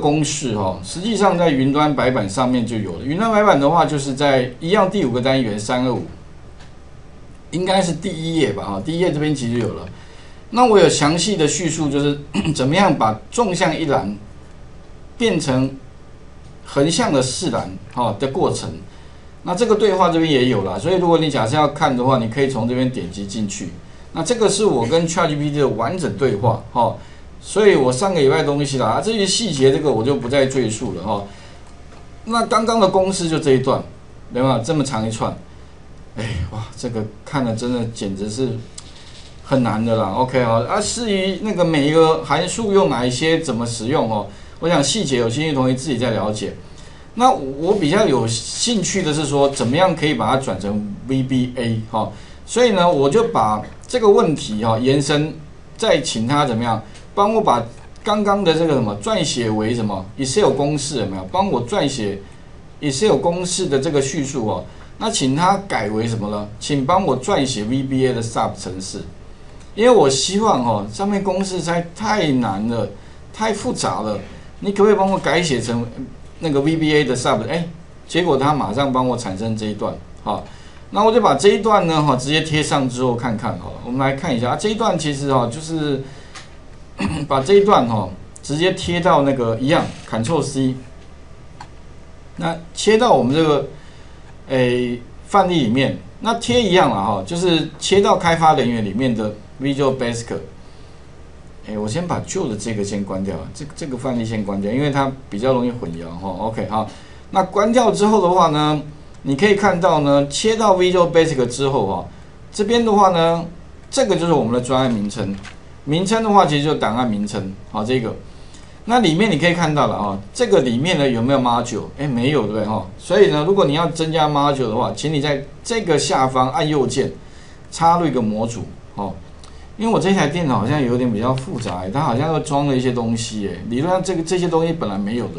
公式实际上在云端白板上面就有了。云端白板的话，就是在一样第5个单元325，应该是第1页吧第1页这边其实就有了。那我有详细的叙述，就是怎么样把纵向一栏变成横向的4栏的过程。那这个对话这边也有了，所以如果你假设要看的话，你可以从这边点击进去。那这个是我跟 ChatGPT 的完整对话所以我上个礼拜东西啦，至于细节这个我就不再赘述了那刚刚的公式就这一段，对吧？这么长一串，哇，这个看了真的简直是很难的啦。OK 至于那个每一个函数用哪一些怎么使用我想细节有兴趣的同学自己再了解。那我比较有兴趣的是说，怎么样可以把它转成 VBA 所以呢，我就把这个问题延伸，再请他怎么样帮我把刚刚的这个什么撰写为什么 Excel 公式有没有？帮我撰写 Excel 公式的这个叙述那请他改为什么呢？请帮我撰写 VBA 的 SAP 程式，因为我希望上面公式实在太难了，太复杂了，你可不可以帮我改写成那个 VBA 的 SAP？ 结果他马上帮我产生这一段那我就把这一段呢直接贴上之后看看我们来看一下这一段其实就是把这一段直接贴到那个一样 Ctrl C， 那切到我们这个范例里面，那贴一样了就是切到开发人员里面的 Visual Basic。我先把旧的这个先关掉，这个范例先关掉，因为它比较容易混淆OK 那关掉之后的话呢，你可以看到呢，切到 Visual Basic 之后这边的话呢，这个就是我们的专案名称。名称的话，其实就是档案名称这个。那里面你可以看到了这个里面呢有没有 module？ 没有，对不对所以呢，如果你要增加 module 的话，请你在这个下方按右键插入一个模组因为我这台电脑好像有点比较复杂它好像又装了一些东西理论上这些东西本来没有的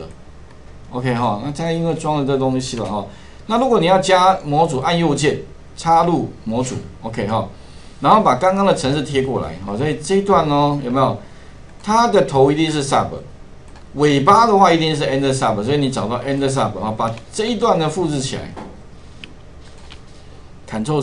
OK 那它因为装了这东西了那如果你要加模组，按右键插入模组 OK 然后把刚刚的程式贴过来所以这一段有没有？它的头一定是 sub， 尾巴的话一定是 end sub， 所以你找到 end sub 把这一段呢复制起来 ，Ctrl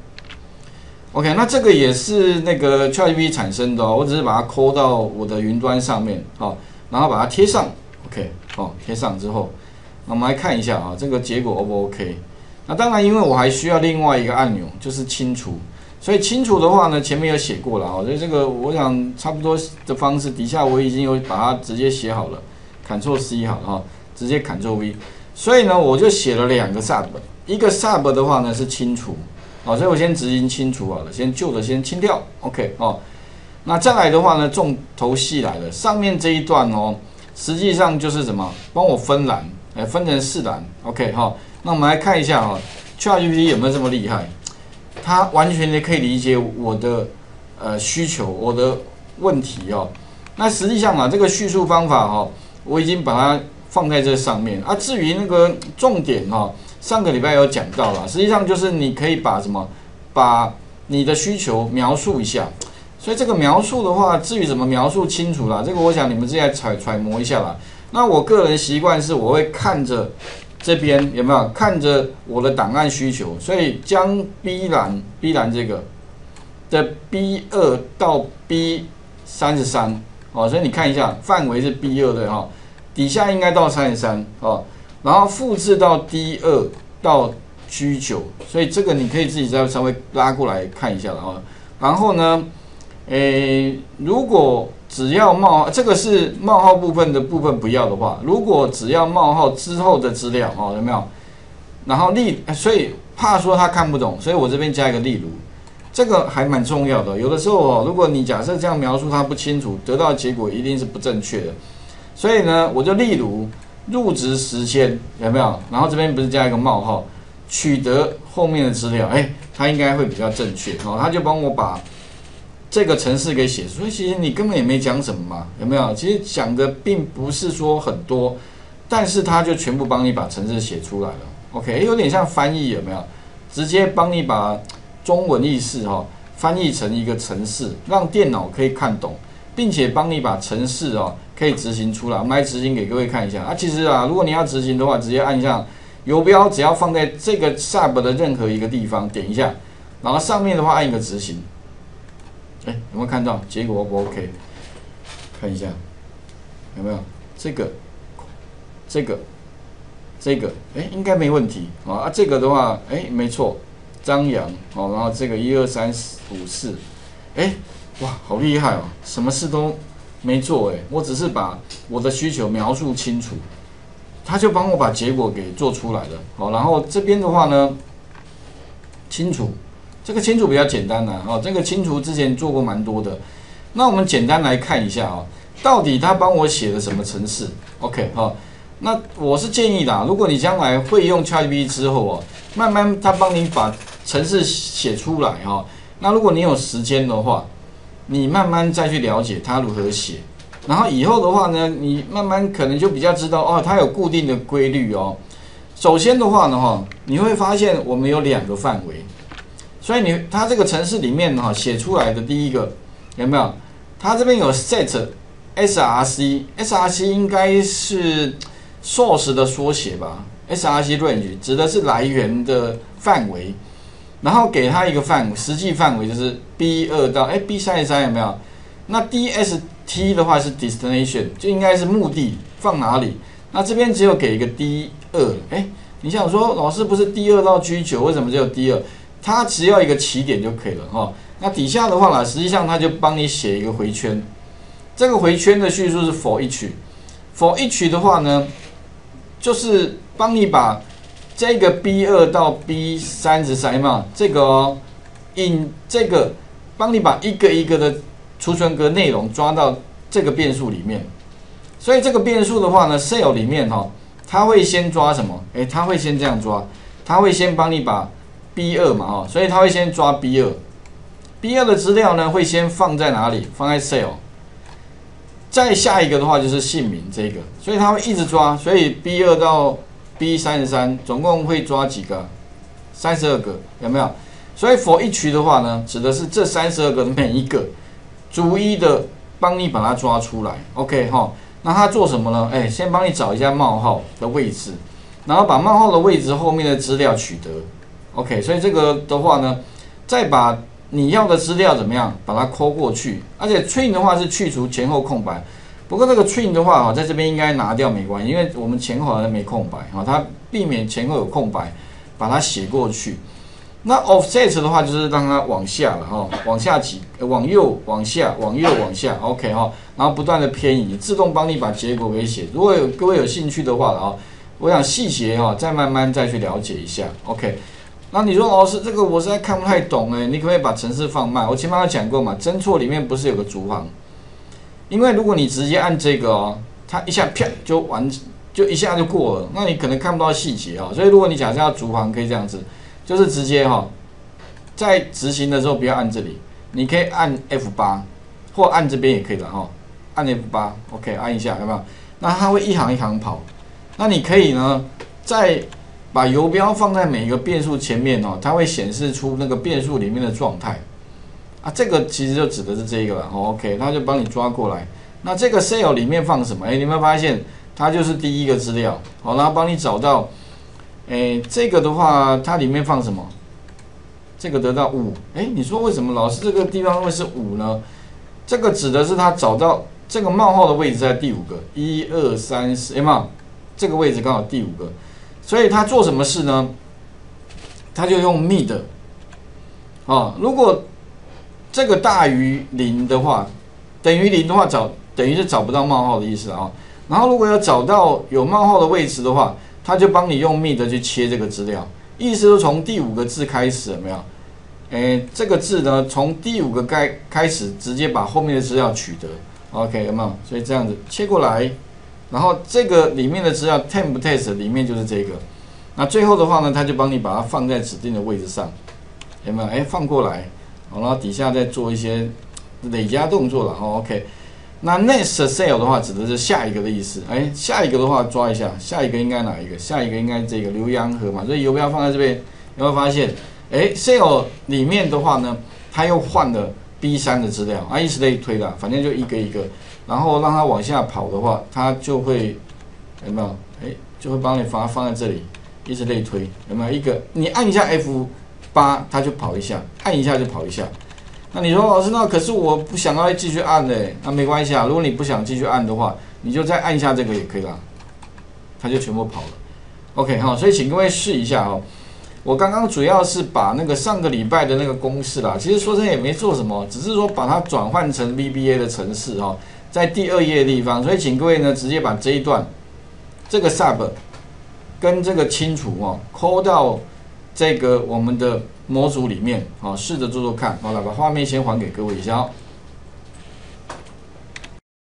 C。OK， 那这个也是那个 ChatGPT 产生的我只是把它抠到我的云端上面然后把它贴上 ，OK， 贴上之后，那我们来看一下这个结果 O 不 OK？ 那当然，因为我还需要另外一个按钮，就是清除。所以清除的话呢，前面有写过了所以这个我想差不多的方式，底下我已经有把它直接写好了 ，Ctrl C 好了直接 Ctrl V。所以呢，我就写了2个 sub， 一个 sub 的话呢是清除所以我先执行清除好了，先旧的先清掉 ，OK 那再来的话呢，重头戏来了，上面这一段实际上就是什么，帮我分栏，分成4栏 ，OK 那我们来看一下ChatGPT 有没有这么厉害？它完全的可以理解我的需求，我的问题那实际上这个叙述方法我已经把它放在这上面至于那个重点上个礼拜有讲到了，实际上就是你可以把什么，把你的需求描述一下。所以这个描述的话，至于怎么描述清楚啦，这个我想你们自己来揣摩一下啦。那我个人习惯是我会看着这边有没有看着我的档案需求，所以将 B 栏这个的 B2 到 B33所以你看一下范围是 B2 的底下应该到33然后复制到 D2 到 G9， 所以这个你可以自己再稍微拉过来看一下了然后呢，如果只要冒号，这个是冒号部分的部分不要的话，如果只要冒号之后的资料有没有？然后所以怕说他看不懂，所以我这边加一个例如，这个还蛮重要的。有的时候如果你假设这样描述它不清楚，得到的结果一定是不正确的。所以呢，我就例如入职时间有没有？然后这边不是加一个冒号，取得后面的资料，它应该会比较正确他就帮我把这个程式给写出，所以其实你根本也没讲什么嘛，有没有？其实讲的并不是说很多，但是他就全部帮你把程式写出来了。OK， 有点像翻译，有没有？直接帮你把中文意思翻译成一个程式，让电脑可以看懂， 并且帮你把程式可以执行出来。我们来执行给各位看一下啊。其实啊，如果你要执行的话，直接按一下游标，只要放在这个 sub 的任何一个地方，点一下，然后上面的话按一个执行。有没有看到结果 O 不 OK？ 看一下有没有这个，应该没问题啊。这个的话，没错，张扬然后这个1、2、3、5、4，哇，好厉害哦！什么事都没做我只是把我的需求描述清楚，他就帮我把结果给做出来了。然后这边的话呢，清除这个清除比较简单这个清除之前做过蛮多的。那我们简单来看一下到底他帮我写了什么程式 ？OK 那我是建议的，如果你将来会用 ChatGPT 之后慢慢他帮你把程式写出来那如果你有时间的话，你慢慢再去了解它如何写，然后以后的话呢，你慢慢可能就比较知道它有固定的规律首先的话呢你会发现我们有2个范围，所以它这个程式里面写出来的第一个有没有？它这边有 set src 应该是 source 的缩写吧 ，src range 指的是来源的范围。然后给它一个实际范围就是 B2 到B33有没有？那 DST 的话是 destination， 就应该是目的放哪里？那这边只有给一个 D2，你想说老师不是 D2 到 G9， 为什么只有 D2？ 它只要一个起点就可以了那底下的话呢，实际上它就帮你写一个回圈，这个回圈的叙述是 for each，for each 的话呢，就是帮你把这个 B2 到 B33嘛，这个这个帮你把一个一个的储存格内容抓到这个变数里面。所以这个变数的话呢 ，cell 里面它会先抓什么？它会先这样抓，它会先帮你把 B2 嘛所以它会先抓 B2 的资料呢会先放在哪里？放在 cell。再下一个的话就是姓名这个，所以它会一直抓，所以 B2 到B33总共会抓几个？32个，有没有？所以 for each 的话呢，指的是这32个每一个，逐一的帮你把它抓出来。OK 那它做什么呢？先帮你找一下冒号的位置，然后把冒号的位置后面的资料取得。OK， 所以这个的话呢，再把你要的资料怎么样，把它抠过去。而且 train 的话是去除前后空白。不过这个 train 的话在这边应该拿掉没关系，因为我们前后好像没空白它避免前后有空白，把它写过去。那 offset 的话就是让它往下了往下挤，往右、往下、往右、往下 ，OK 然后不断的偏移，自动帮你把结果给写。如果各位有兴趣的话我想细节再慢慢再去了解一下 ，OK。那你说老师这个我实在看不太懂你可不可以把程式放慢？我前面有讲过嘛，侦错里面不是有个逐行？因为如果你直接按这个它一下啪就一下就过了，那你可能看不到细节所以如果你假设要逐行，可以这样子，就是直接在执行的时候不要按这里，你可以按 F8 或按这边也可以的按 F8 ，OK， 按一下有没有？那它会一行一行跑。那你可以呢再把游标放在每一个变数前面它会显示出那个变数里面的状态。这个其实就指的是这个了，OK， 它就帮你抓过来。那这个 cell 里面放什么？你有没有发现它就是第一个资料？然后帮你找到，这个的话它里面放什么？这个得到5。你说为什么老师这个地方会是5呢？这个指的是它找到这个冒号的位置在第5个，1、2、3、4，有没有？这个位置刚好第5个，所以它做什么事呢？它就用 mid，如果这个大于0的话，等于0的话等于是找不到冒号的意思然后如果要找到有冒号的位置的话，它就帮你用 mid 去切这个资料，意思是从第5个字开始，有没有？这个字呢，从第5个开始，直接把后面的资料取得 ，OK 有没有？所以这样子切过来，然后这个里面的资料 temp test 里面就是这个，那最后的话呢，它就帮你把它放在指定的位置上，有没有？放过来。然后底下再做一些累加动作了，OK。那 next cell 的话指的是下一个的意思，下一个的话抓一下，下一个应该哪一个？下一个应该这个浏阳河嘛，所以游标放在这边，有没有发现？cell 里面的话呢，它又换了 B3的资料啊，以此类推啦，反正就一个一个，然后让它往下跑的话，它就会有没有？就会帮你放在这里，以此类推，有没有一个？你按一下 F8，它就跑一下，按一下就跑一下。那你说老师，那可是我不想要继续按嘞，那没关系啊，如果你不想继续按的话，你就再按一下这个也可以啦，它就全部跑了。OK 哈，所以请各位试一下哦。我刚刚主要是把那个上个礼拜的那个公式啦，其实说真的也没做什么，只是说把它转换成 VBA 的程式哈，在第2页的地方，所以请各位呢直接把这一段这个 sub 跟这个清除哦，抠到这个我们的模组里面啊，试着做做看。好了，把画面先还给各位一下哦。